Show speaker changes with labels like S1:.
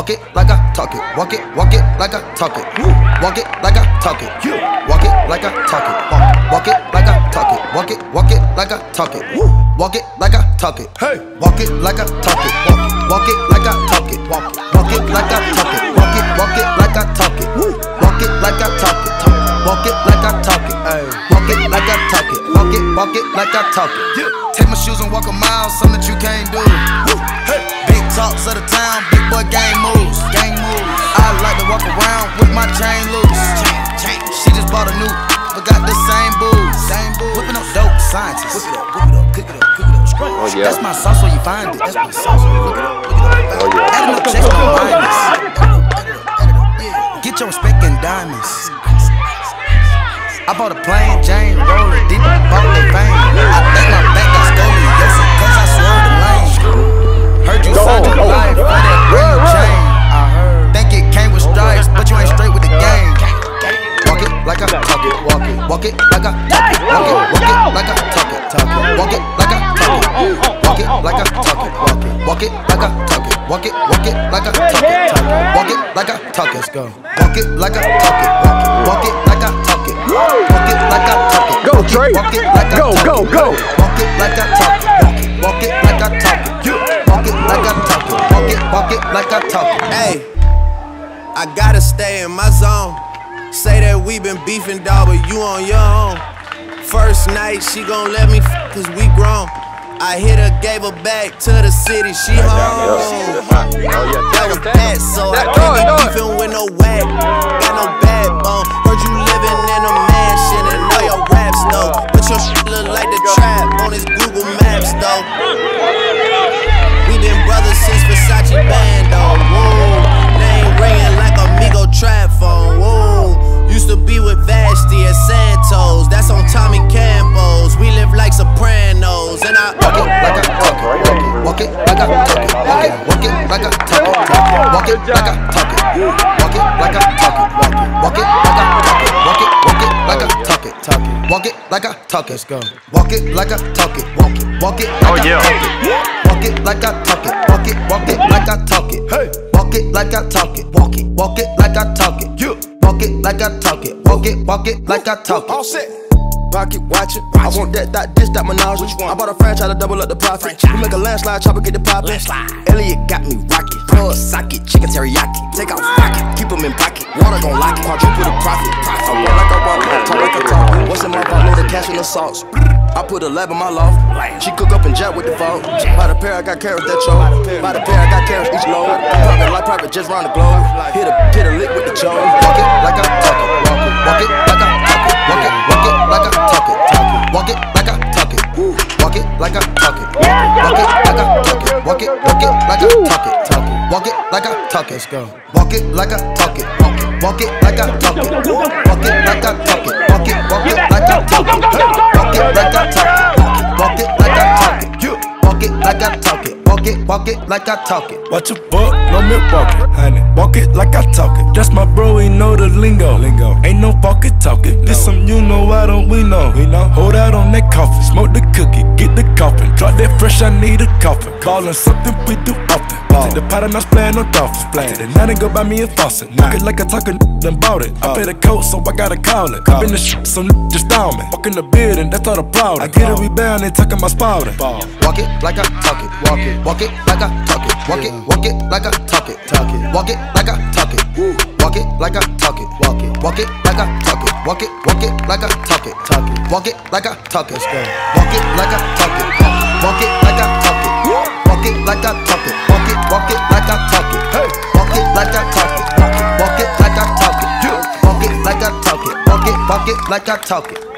S1: walk it like I talk it. Walk it like I talk it. Walk it like I talk it. Walk it like I talk it. Walk it like I talk it. Walk it like I talk it. Walk it like I talk it. Hey, walk it like I talk it. Walk it like I talk it. Walk it like I talk it. Walk it like I talk it. Walk it like I talk it. Walk it like I talk it. Walk it like I talk it. Walk it like I talk it. Take my shoes and walk a mile, something that you can't do. Big talks of the town, big boy gang moves. I like to walk around with my chain loose. She just bought a new, but got the same booze. Whipping up dope scientists. Whip it up, cook it up. Oh, yeah. That's my sauce where you find it. That's my sauce. Look it up. Oh, yeah. Adding up checks, no minus. Get your respect in diamonds. I bought a plain Jane, rollin' deep, bought the vein. I think my back got scoliosis, cause I swerved the lane. Heard you signed your life for that brand new chain. I heard. Think it came with stripes, but you ain't straight with the game. Walk it like I talk it, walk it like I talk it, walk it like I talk it, walk it like I talk it, walk it like I talk it, walk it like I talk it, walk it like I talk it, walk it like I talk it, let's go. Walk it like I talk it, walk it like I talk it, walk it like I talk it.
S2: Go Trey, go.
S1: Walk it like I talk it, walk it like I talk it, walk it like I talk it, walk it like I talk it.
S3: Hey, I gotta stay in my zone. Say that we been beefing, dawg, but you on your own. First night, she gon' let me cause we grown. I hit her, gave her back to the city, she home. That was bad, so I can't be beefing with no whack. Got no backbone, heard you living in a mansion and know your raps though. But your shit look like the trap on his Google Maps though. We been brothers since Versace Bando, whoa. Name ringing like Amigo trap phone, whoa. Used to be with Vashti at Santos, that's on Tommy Campos. We live like Sopranos, and I
S1: walk it like I talk it, walk it like I talk it, walk it like I talk it, walk it like I talk it, walk it like I talk it, walk it like I talk it, walk it like I talk it, walk it like I talk it, let's go. Walk it like I talk it, walk it like I talk it, walk it like I talk it, walk it like I talk it, walk it like I talk it, walk it like I talk it, walk it like I talk it, walk it like I talk it.
S3: All set.
S2: Pocket watching. I want that dish, that menage. Which one? I bought a franchise to double up the profit. We make a landslide, chopper get the poppin'. Elliot got me rocket. Plug socket, chicken teriyaki. Take out rocket, keep them in pocket. Water gon' lock it, quadruple the profit. I walk like I walk, talk like I talk. What's in my pot, know the cash in the sauce. I put a lab in my loft. She cook up and jet with the vault. By the pair, I got carrots that choke. By the pair, I got carrots each load. Private like private, just round the globe. Hit a lick with the choke.
S1: Walk it like I talk it, walk it like I talk it, walk it like I talk it, walk it like I talk it, walk it like I talk it, walk it like I talk it, walk it like I talk it, walk it like I talk it, let's go. Walk it like I talk it, walk it like I talk it, walk it like I talk it, walk it like I talk it, walk it like I talk it, walk it like I talk it, walk it like I talk it, walk it like I talk it.
S4: Watch your buck, no milk walking, honey. Walk it like I talk it. That's my bro, he know the lingo. Ain't no pocket talking. This some you know, why don't we know? Hold out on that coffin, smoke the cookie, get the coffin. Drop that fresh, I need a coffin. Callin' something we do often. Take the pot and I splayin' no dolphins. And now they go buy me a faucet. Walk it like I talk it, then bought it. I pay the coat, so I gotta call it. Been the shit, so just down me. Walk in the building, that's all the problem. I get a rebound and talkin' my spouting.
S1: Walk it like I talk it, walk it like I talk it, walk it like I talk it, walk it like I talk it, walk it like I talk it, walk it like I talk it, walk it like I talk it, walk it like I talk it, let's go. Walk it like I talk it, walk it like I talk it, walk it like I talk it, walk it like I talk it, walk it like I talk it, walk it like I talk it, walk it like I talk it, walk it like I talk it.